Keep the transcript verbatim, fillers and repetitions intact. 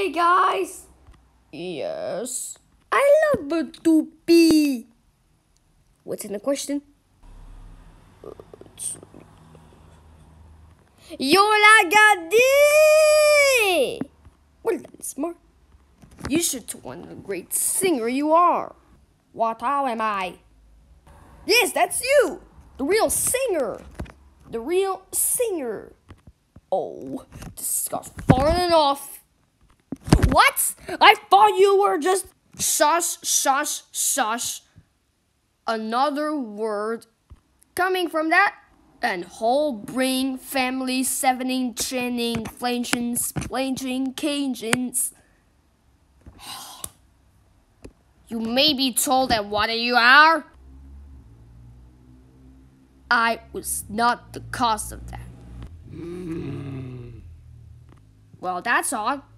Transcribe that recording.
Hey guys! Yes, I love Tupi. What's in the question? Yola Gadi! Well, that's smart. You should want a great singer you are. What, how am I? Yes, that's you! The real singer! The real singer! Oh, this got far enough. What? I thought you were just shush, shush, shush. Another word coming from that, and whole bring family sevening, chinning, flanchins, planching, cajuns. You may be told that what you are. I was not the cause of that. Mm. Well, that's all.